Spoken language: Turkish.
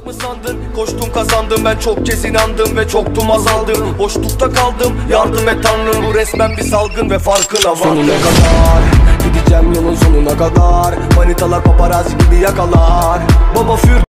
mı sandın? Koştum kazandım, ben çok kez inandım ve çoktum azaldım. Boşlukta kaldım, yardım et Tanrım. Bu resmen bir salgın ve farkına var. Sonuna kadar gideceğim, yolun sonuna kadar. Manitalar paparazzi gibi yakalar. Baba für